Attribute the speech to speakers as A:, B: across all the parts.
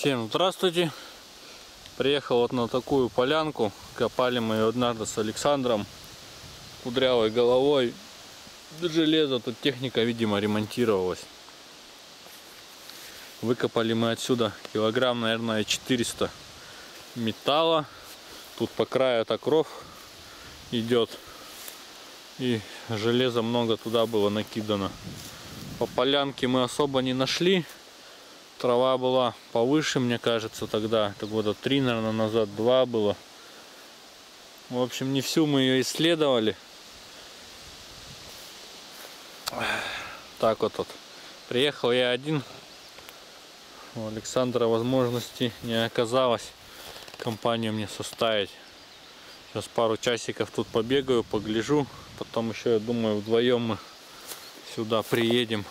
A: Всем здравствуйте! Приехал вот на такую полянку. Копали мы ее однажды с Александром, кудрявой головой. Железо, тут техника, видимо, ремонтировалась. Выкопали мы отсюда килограмм, наверное, 400 металла. Тут по краю так ров идет. И железа много туда было накидано. По полянке мы особо не нашли. Трава была повыше, мне кажется, тогда. Это года 3, наверное, назад, 2 было. В общем, не всю мы ее исследовали. Так вот. Приехал я один. У Александра возможности не оказалось компанию мне составить. Сейчас пару часиков тут побегаю, погляжу. Потом еще, я думаю, вдвоем мы сюда приедем.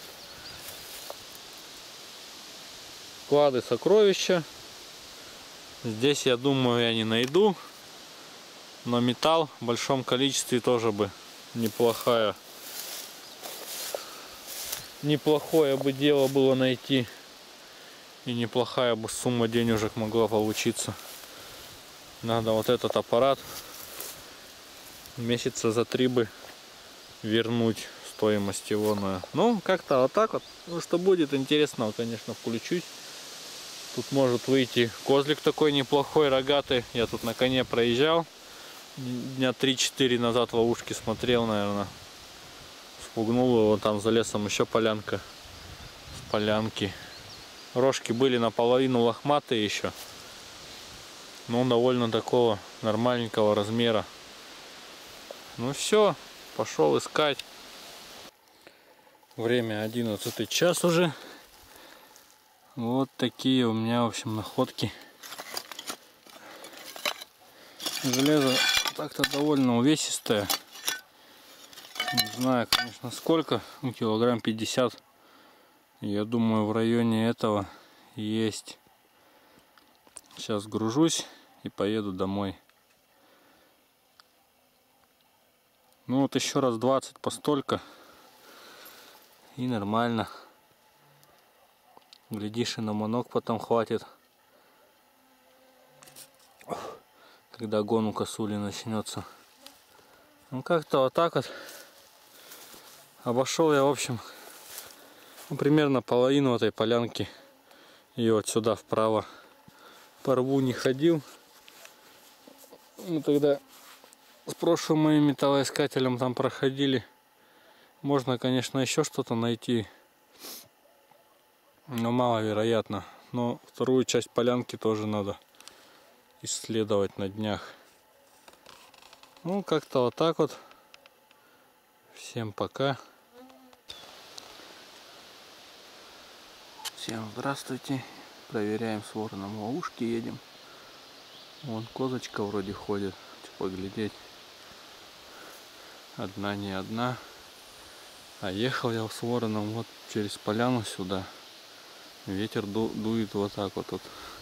A: Клады сокровища. Здесь, я думаю, я не найду. Но металл в большом количестве тоже бы неплохое бы дело было найти. И неплохая бы сумма денежек могла получиться. Надо вот этот аппарат месяца за 3 бы вернуть стоимость его. Ну, как-то вот так вот. Ну, что будет интересного, конечно, включусь. Тут может выйти козлик такой неплохой, рогатый. Я тут на коне проезжал. Дня 3-4 назад в ловушке смотрел, наверное. Спугнул его, там за лесом еще полянка. С полянки. Рожки были наполовину лохматые еще. Но довольно такого нормальненького размера. Ну все, пошел искать. Время 11 час уже. Вот такие у меня, в общем, находки. Железо так-то довольно увесистое. Не знаю, конечно, сколько. Килограмм 50. Я думаю, в районе этого есть. Сейчас гружусь и поеду домой. Ну вот еще раз 20 по столько. И нормально. Глядишь, и на манок потом хватит. Когда гон у косули начнется. Ну как-то вот так вот. Обошел я, в общем, примерно половину этой полянки. И вот сюда вправо по рву не ходил. Мы тогда с прошлым моим металлоискателем там проходили. Можно, конечно, еще что-то найти. Но маловероятно. Но вторую часть полянки тоже надо исследовать на днях. Ну, как-то вот так вот. Всем пока. Всем здравствуйте. Проверяем с вороном ловушки, едем. Вон козочка вроде ходит. Поглядеть. Одна не одна. А ехал я с вороном вот через поляну сюда. Ветер дует вот так вот.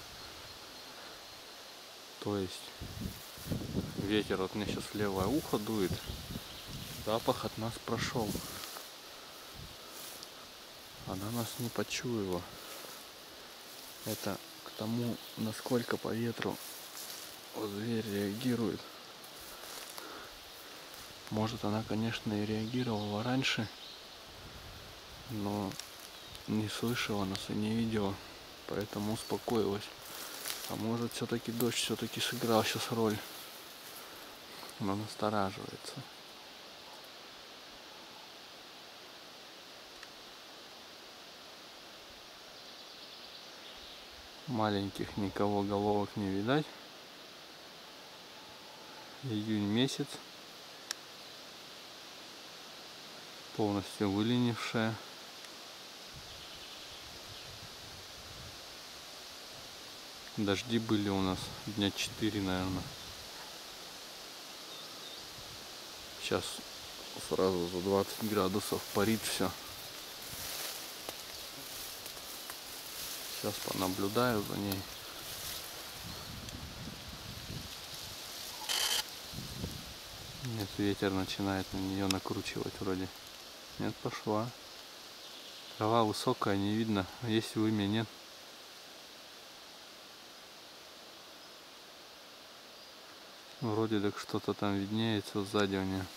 A: То есть ветер вот мне сейчас в левое ухо дует. Запах от нас прошел. Она нас не почуяла. Это к тому, насколько по ветру зверь реагирует. Может, она, конечно, и реагировала раньше, но не слышала нас и не видела, поэтому успокоилась. А может, все-таки дождь все-таки сыграл сейчас роль. Она настораживается. Маленьких никого головок не видать. Июнь месяц. Полностью выленившая. Дожди были у нас дня 4, наверное. Сейчас сразу за 20 градусов парит все. Сейчас понаблюдаю за ней. Нет, ветер начинает на нее накручивать вроде. Нет, пошла. Трава высокая, не видно. Есть вымя, нет. Вроде так что-то там виднеется сзади у нее.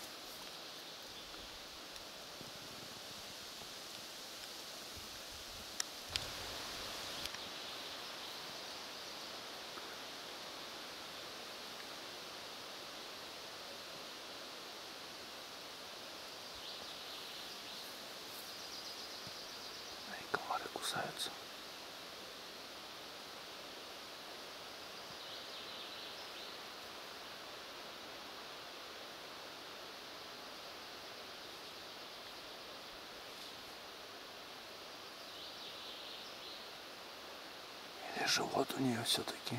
A: И комары кусаются. Или живот у нее все-таки.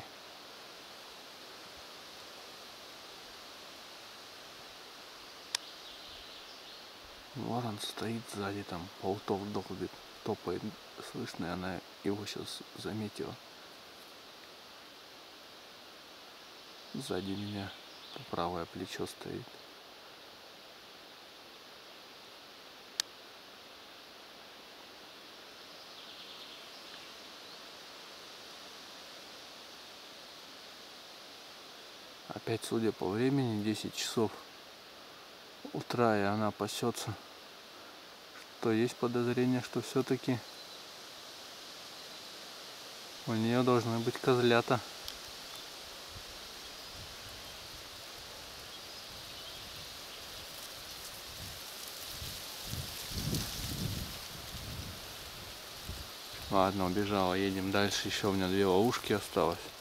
A: Ворон стоит сзади, там болтов долбит, топает, слышно, и она его сейчас заметила. Сзади меня правое плечо стоит. Опять, судя по времени, 10 часов утра, и она пасется. Что есть подозрение, что все-таки у нее должны быть козлята. Ладно, убежала, едем дальше. Еще у меня 2 ловушки осталось.